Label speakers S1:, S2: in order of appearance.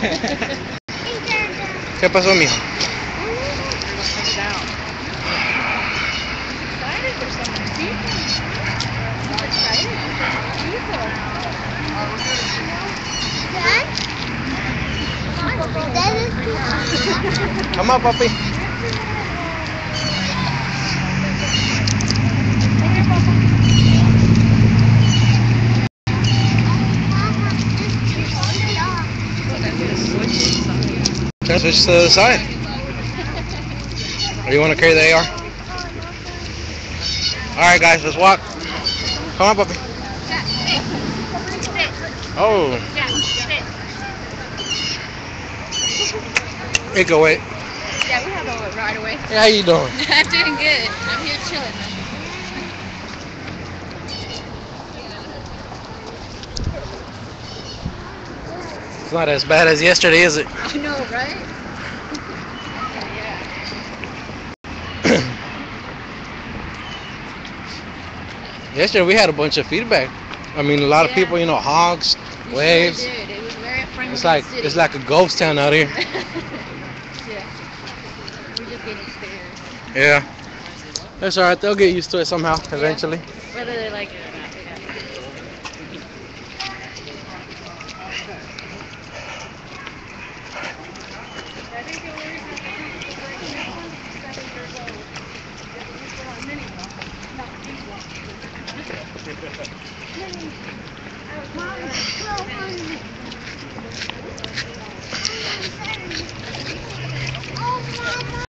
S1: ¿Qué pasó, mijo? Come on, papi. Can I switch to the side? Or you want to carry the AR? Alright, guys, let's walk. Come on, papi. Oh. It go wait.
S2: Yeah, we have a right away.
S1: Hey, how you doing?
S2: I'm doing good. I'm here chilling.
S1: It's not as bad as yesterday, is it?
S2: I know, right?
S1: Yesterday we had a bunch of feedback. I mean, a lot of people, honks,
S2: You
S1: waves.
S2: sure did. It was very friendly.
S1: It's like a ghost town out here.
S2: Yeah. We're just getting stares.
S1: Yeah. That's alright. They'll get used to it somehow, eventually.
S2: Whether they like it.